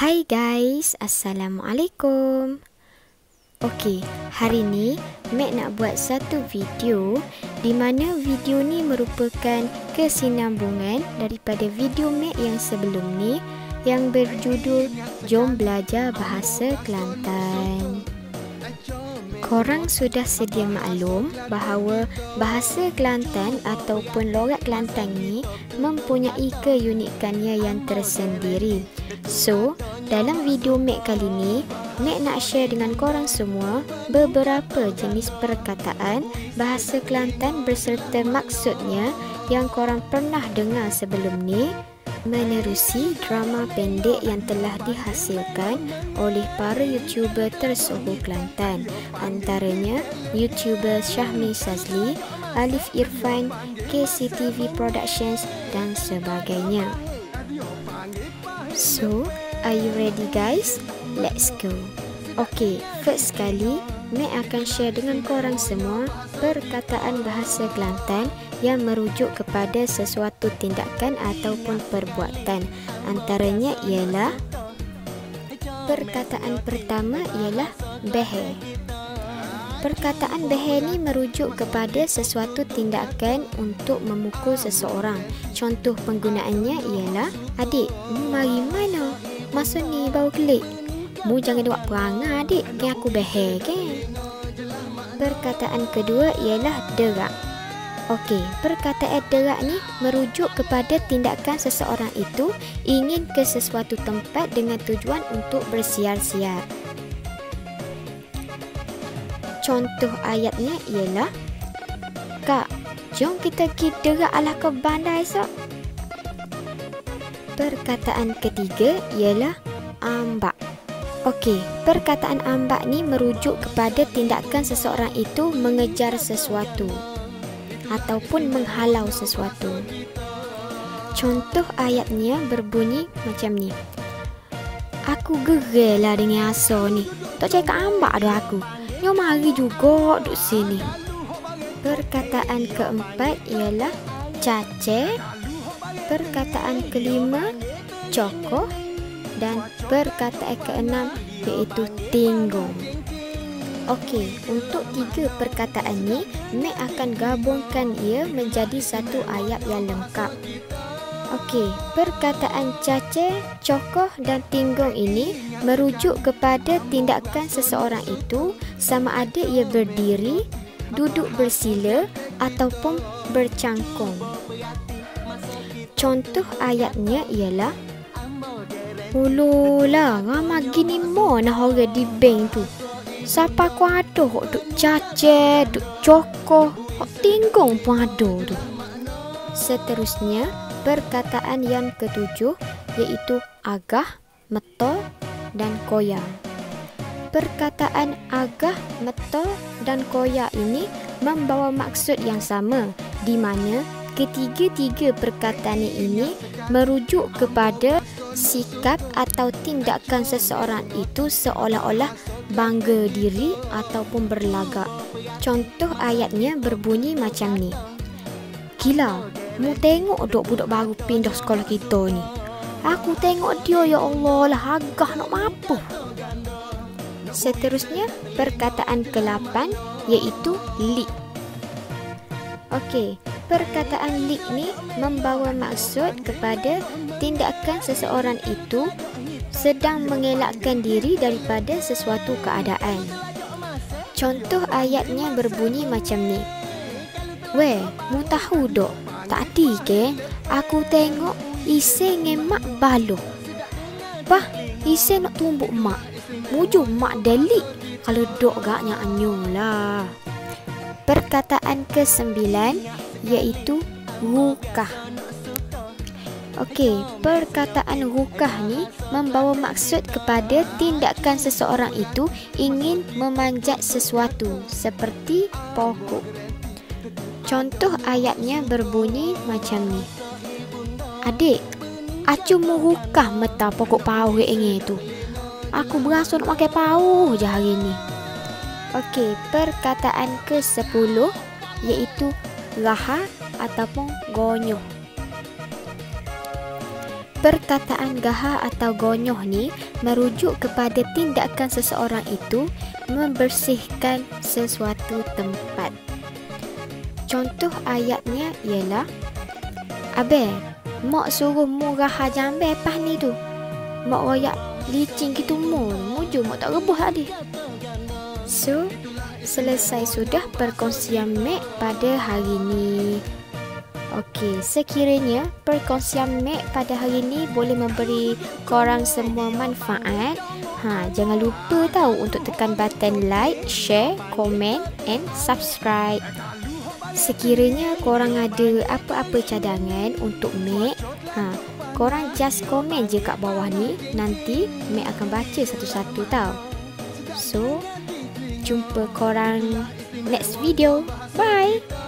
Hai guys, Assalamualaikum. Okey, hari ni Mek nak buat satu video di mana video ni merupakan kesinambungan daripada video Mek yang sebelum ni yang berjudul Jom Belajar Bahasa Kelantan. Korang sudah sedia maklum bahawa bahasa Kelantan ataupun logat Kelantan ni mempunyai keunikannya yang tersendiri. So, dalam video Mek kali ni, Mek nak share dengan korang semua beberapa jenis perkataan bahasa Kelantan berserta maksudnya yang korang pernah dengar sebelum ni menerusi drama pendek yang telah dihasilkan oleh para YouTuber tersohor Kelantan, antaranya YouTuber Syahmi Sazli, Alif Irfan, KCTV Productions dan sebagainya. So, are you ready guys? Let's go. Okay, first sekali Mek akan share dengan korang semua perkataan bahasa Kelantan yang merujuk kepada sesuatu tindakan ataupun perbuatan. Antaranya ialah perkataan pertama ialah behe. Perkataan behe ni merujuk kepada sesuatu tindakan untuk memukul seseorang. Contoh penggunaannya ialah, adik, mari mana? Masa ni bau kelik. Mu jangan buat perangai adik, kan aku behe kan? Perkataan kedua ialah derak. Okey, perkataan derak ni merujuk kepada tindakan seseorang itu ingin ke sesuatu tempat dengan tujuan untuk bersiar-siar. Contoh ayatnya ialah, Kak, jom kita pergi derak alah ke bandar esok. Perkataan ketiga ialah ambak. Okey, perkataan ambak ni merujuk kepada tindakan seseorang itu mengejar sesuatu ataupun menghalau sesuatu. Contoh ayatnya berbunyi macam ni. Aku gerelah dengan asa ni. Tak cakap ambak dah aku. Nyo mari juga duduk sini. Perkataan keempat ialah cace. Perkataan kelima cokoh. Dan perkataan keenam iaitu tinggong. Okey, untuk tiga perkataan ni, Mek akan gabungkan ia menjadi satu ayat yang lengkap. Okey, perkataan cace, cokoh dan tinggong ini merujuk kepada tindakan seseorang itu sama ada ia berdiri, duduk bersila ataupun bercangkung. Contoh ayatnya ialah, Ululah, ramai gini mana orang di bank tu. Siapa ku ada hok duk cace, duk cokoh, hok tinggong pun ada tu. Seterusnya, perkataan yang ketujuh iaitu agah, meto dan koya. Perkataan agah, meto dan koya ini membawa maksud yang sama di mana ketiga-tiga perkataan ini merujuk kepada sikap atau tindakan seseorang itu seolah-olah bangga diri ataupun berlagak. Contoh ayatnya berbunyi macam ni. Gila, mu tengok dok budak baru pindah sekolah kita ni. Aku tengok dia, ya Allah lah, agak nak mampu. Seterusnya, perkataan ke-8 iaitu lik. Okey, perkataan lik ni membawa maksud kepada tindakan seseorang itu sedang mengelakkan diri daripada sesuatu keadaan. Contoh ayatnya berbunyi macam ni. Weh, mu tahu dok, tadi ke aku tengok isi ngemak baloh. Bah, isi nak tumbuk mak. Muju mak delik kalau dok gaknya anyolah. Perkataan ke-9 iaitu rukah. Okey, perkataan rukah ni membawa maksud kepada tindakan seseorang itu ingin memanjat sesuatu seperti pokok. Contoh ayatnya berbunyi macam ni. Adik, acu mu rukah meta pokok pauh ini tu. Aku berasa nak makan pauh je hari ni. Okey, perkataan ke-10 iaitu raha ataupun gonyoh. Perkataan gahar atau gonyoh ni merujuk kepada tindakan seseorang itu membersihkan sesuatu tempat. Contoh ayatnya ialah, Abel, mak suruh mu gahar jambe pas ni tu. Mak royak licin gitu mu mak tak rebus tadi. So, selesai sudah perkongsian Mek pada hari ni. Okey, sekiranya perkongsian Mek pada hari ni boleh memberi korang semua manfaat, jangan lupa tahu untuk tekan button like, share, komen and subscribe. Sekiranya korang ada apa-apa cadangan untuk Mek, korang just komen je kat bawah ni. Nanti Mek akan baca satu-satu tau. So, jumpa korang next video. Bye!